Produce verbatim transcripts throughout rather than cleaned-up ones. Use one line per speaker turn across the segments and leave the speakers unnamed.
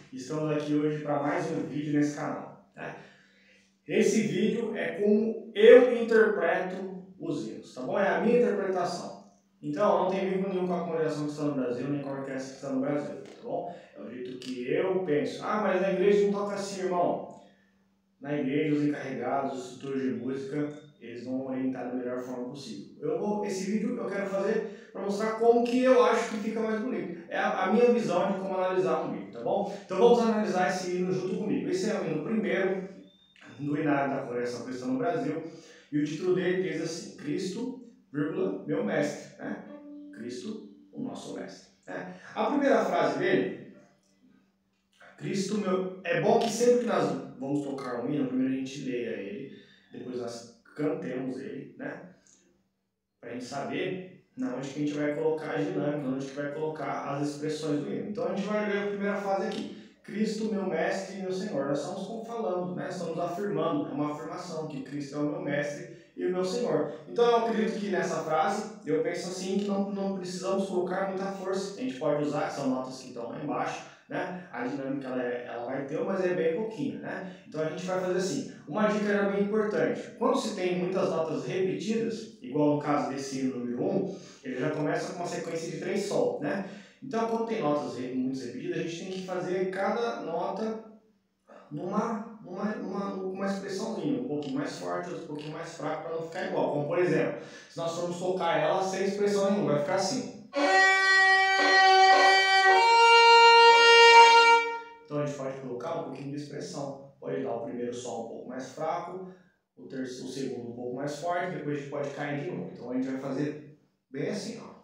Estamos aqui hoje para mais um vídeo nesse canal. Né? Esse vídeo é como eu interpreto os hinos, tá bom? É a minha interpretação. Então, não tem vínculo nenhum com a congregação que está no Brasil, nem com a orquestra que está no Brasil, tá bom? É o jeito que eu penso. Ah, mas na igreja não toca assim, irmão. Na igreja, os encarregados, os instrutores de música, eles vão orientar da melhor forma possível. Eu vou, esse vídeo eu quero fazer para mostrar como que eu acho que fica mais bonito. É a, a minha visão de como analisar um hino, tá bom? Então vamos analisar esse hino junto comigo. Esse é o hino primeiro do Hinário da congregação cristã no Brasil. E o título dele diz assim: Cristo, vírgula, meu mestre. Né? Cristo, o nosso mestre. Né? A primeira frase dele, Cristo, meu... É bom que sempre que nós vamos tocar um hino, primeiro a gente leia ele, depois nós cantemos ele, né? Para a gente saber na onde que a gente vai colocar a dinâmica, onde que vai colocar as expressões do hino. Então a gente vai ler a primeira frase aqui. Cristo, meu mestre e meu Senhor. Nós estamos falando, né? Estamos afirmando, é uma afirmação que Cristo é o meu mestre e o meu Senhor. Então eu acredito que nessa frase, eu penso assim, que não, não precisamos colocar muita força. A gente pode usar, que são notas que estão lá embaixo, né? A dinâmica ela, é, ela vai ter, mas é bem pouquinho, né? Então a gente vai fazer assim. Uma dica já bem importante. Quando se tem muitas notas repetidas, igual no caso desse hino número um, ele já começa com uma sequência de três sol, né? Então quando tem notas muito repetidas, a gente tem que fazer cada nota numa, numa, numa, numa expressãozinha, um pouquinho mais forte, um pouquinho mais fraco, para não ficar igual. Como por exemplo, se nós formos tocar ela sem expressão nenhuma, vai ficar assim. Então a gente pode colocar um pouquinho de expressão. Pode dar o primeiro sol um pouco mais fraco, o, terceiro, o segundo um pouco mais forte, depois a gente pode cair de novo. Então a gente vai fazer bem assim, ó.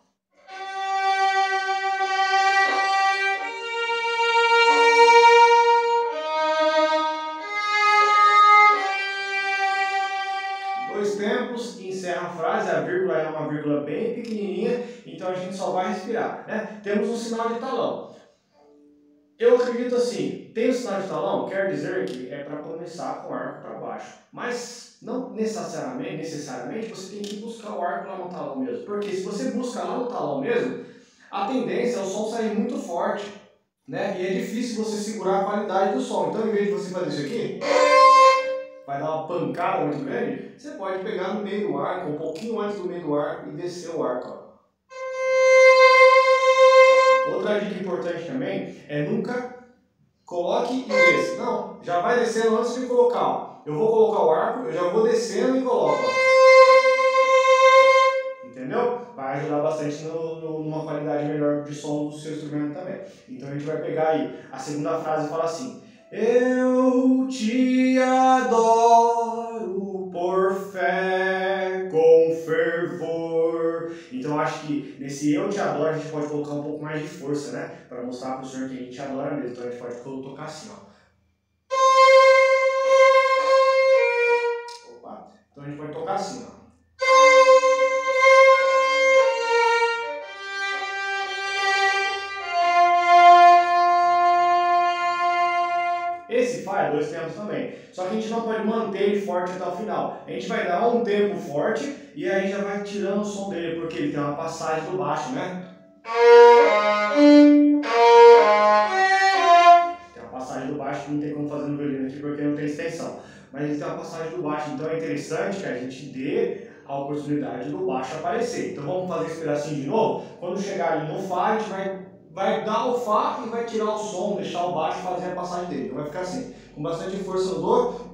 Dois tempos e encerra a frase. A vírgula é uma vírgula bem pequenininha, então a gente só vai respirar, né? Temos um sinal de talão. Eu acredito assim, tem o sinal de talão, quer dizer que é para começar com o arco para baixo. Mas não necessariamente, necessariamente você tem que buscar o arco lá no talão mesmo. Porque se você busca lá no talão mesmo, a tendência é o som sair muito forte, né? E é difícil você segurar a qualidade do som. Então, em vez de você fazer isso aqui, vai dar uma pancada muito grande, você pode pegar no meio do arco, um pouquinho antes do meio do arco e descer o arco, ó. Outra dica importante também é nunca coloque e desça. Não, já vai descendo antes de colocar. Ó. Eu vou colocar o arco, eu já vou descendo e coloco. Ó. Entendeu? Vai ajudar bastante no, no, numa qualidade melhor de som do seu instrumento também. Então a gente vai pegar aí a segunda frase e fala assim: eu te adoro por fé, com fervor. Então acho que nesse eu te adoro a gente pode colocar um pouco mais de força, né? Para mostrar para o Senhor que a gente adora mesmo. Então a gente pode tocar assim, ó. Opa. Então a gente pode tocar assim, ó. Esse Fá é dois tempos também. Só que a gente não pode manter ele forte até o final. A gente vai dar um tempo forte e aí já vai tirando o som dele, porque ele tem uma passagem do baixo, né? Tem uma passagem do baixo que não tem como fazer no violino aqui porque não tem extensão. Mas ele tem uma passagem do baixo, então é interessante que a gente dê a oportunidade do baixo aparecer. Então vamos fazer esse pedacinho de novo. Quando chegar ali no Fá, a gente vai... vai dar o Fá e vai tirar o som, deixar o baixo fazer a passagem dele. Então vai ficar assim, com bastante força no Dó.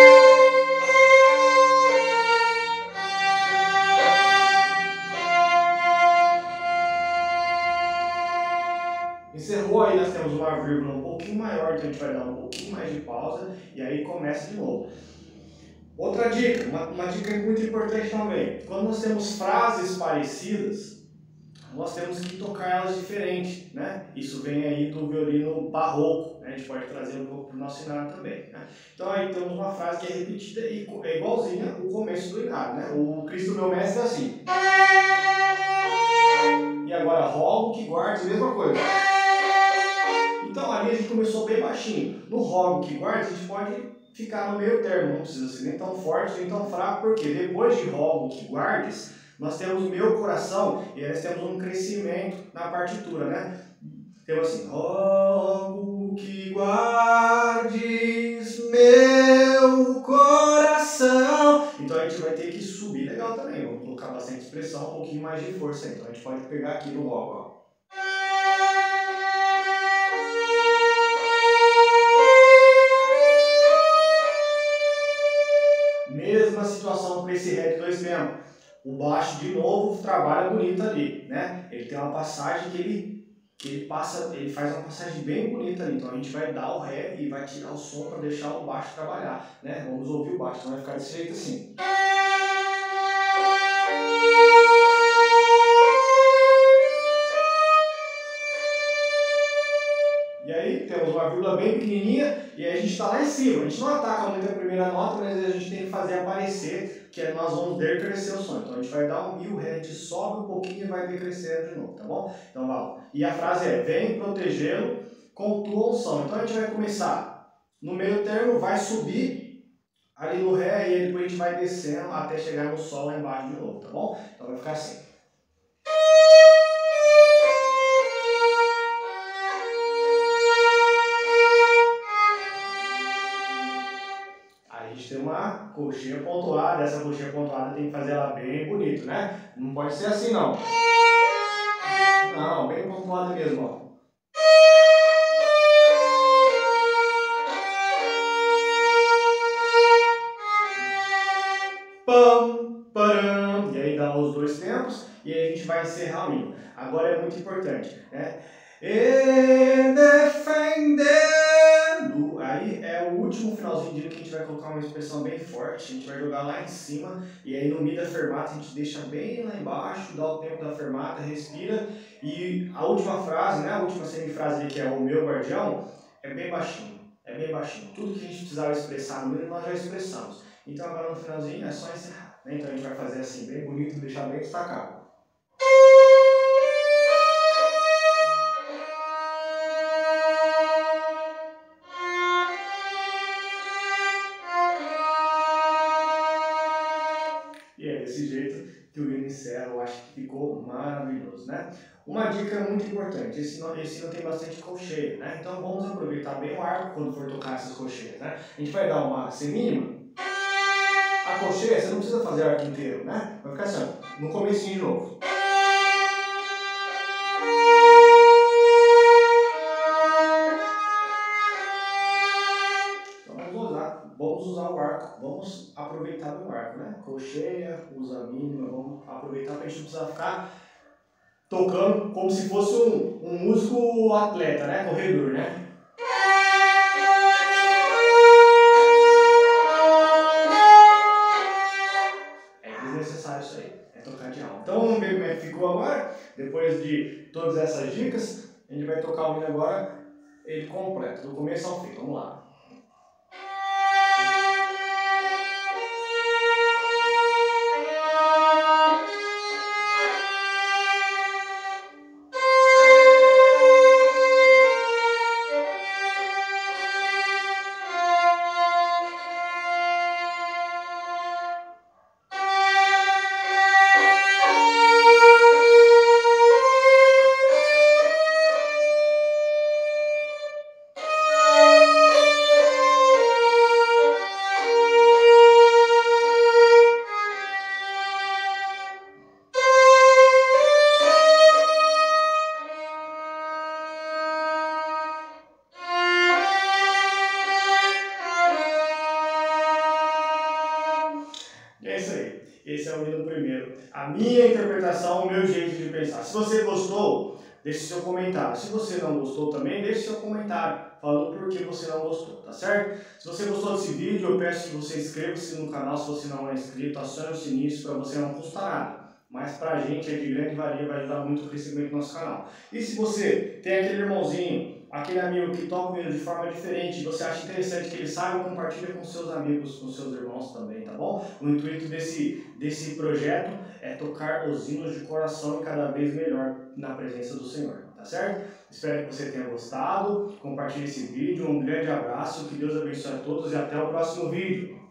Encerrou, aí nós temos uma vírgula um pouquinho maior, então a gente vai dar um pouquinho mais de pausa e aí começa de novo. Outra dica, uma, uma dica muito importante também. Quando nós temos frases parecidas, nós temos que tocar elas diferente, né? Isso vem aí do violino barroco, né? A gente pode trazer um pouco para o nosso Hinário também, né? Então aí temos uma frase que é repetida e é igualzinha o começo do Hinário, né? O Cristo meu mestre é assim. E agora rogo que guarde, mesma coisa. Então ali a gente começou bem baixinho. No rogo que guarde a gente pode ficar no meio termo, não precisa ser nem tão forte nem tão fraco, porque depois de rogo que guardes, nós temos meu coração e nós temos um crescimento na partitura, né? Temos assim, rogo que guardes meu coração. Então a gente vai ter que subir legal também, vamos colocar bastante expressão, um pouquinho mais de força. Então a gente pode pegar aqui no rogo, ó. Mesma situação para esse ré de dois tempos. O baixo, de novo, trabalha bonito ali, né? Ele tem uma passagem que ele, que ele passa, ele faz uma passagem bem bonita ali. Então a gente vai dar o ré e vai tirar o som para deixar o baixo trabalhar, né? Vamos ouvir o baixo, então vai ficar desse jeito assim. E aí temos uma vírgula bem pequenininha e aí a gente está lá em cima. A gente não ataca muito a primeira nota, mas a gente tem que fazer aparecer que nós vamos decrescer o som. Então a gente vai dar um mi, o ré, a gente sobe um pouquinho e vai decrescendo de novo, tá bom? Então vamos. E a frase é, vem protegê-lo com tua unção. Então a gente vai começar no meio termo, vai subir ali no ré e depois a gente vai descendo até chegar no sol lá embaixo de novo, tá bom? Então vai ficar assim. Tem uma coxinha pontuada, essa coxinha pontuada tem que fazer ela bem bonito, né? Não pode ser assim não. Não, bem pontuada mesmo, ó. Pam, param. E aí dá os dois tempos e aí a gente vai encerrar o hino. Agora é muito importante, né? E defendendo. Aí é o último finalzinho de hino que a gente vai colocar uma expressão bem forte. A gente vai jogar lá em cima e aí no mi da fermata a gente deixa bem lá embaixo, dá o tempo da fermata, respira. E a última frase, né? A última semifrase ali que é o meu guardião, é bem baixinho. É bem baixinho. Tudo que a gente precisava expressar no hino nós já expressamos. Então agora no finalzinho é só encerrar, né? Então a gente vai fazer assim, bem bonito, deixar bem destacado. E é desse jeito que o hino encerra, eu acho que ficou maravilhoso, né? Uma dica muito importante, esse hino, esse hino tem bastante colcheia, né? Então vamos aproveitar bem o arco quando for tocar essas colcheias, né? A gente vai dar uma semínima. A colcheia, você não precisa fazer o arco inteiro, né? Vai ficar assim, ó, no comecinho de novo. Então vamos usar, vamos usar o arco, vamos aproveitar o arco, né? Colcheia, usa a mínima, vamos aproveitar para a gente não precisar ficar tocando como se fosse um, um músico atleta, né? Corredor, né? Isso aí, é tocar de alma. Então vamos ver como é que ficou agora. Depois de todas essas dicas, a gente vai tocar o hino agora, ele completo, do começo ao fim. Vamos lá. É isso aí. Esse é o hino primeiro. A minha interpretação, o meu jeito de pensar. Se você gostou, deixe seu comentário. Se você não gostou também, deixe seu comentário falando por que você não gostou, tá certo? Se você gostou desse vídeo, eu peço que você inscreva-se no canal se você não é inscrito, acione o sininho para você não custa nada. Mas pra gente é de grande valia, vai ajudar muito o crescimento do nosso canal. E se você tem aquele irmãozinho, aquele amigo que toca o hino de forma diferente, e você acha interessante que ele saiba, compartilha com seus amigos, com seus irmãos também, tá bom? O intuito desse, desse projeto é tocar os hinos de coração e cada vez melhor na presença do Senhor, tá certo? Espero que você tenha gostado, compartilhe esse vídeo, um grande abraço, que Deus abençoe a todos e até o próximo vídeo.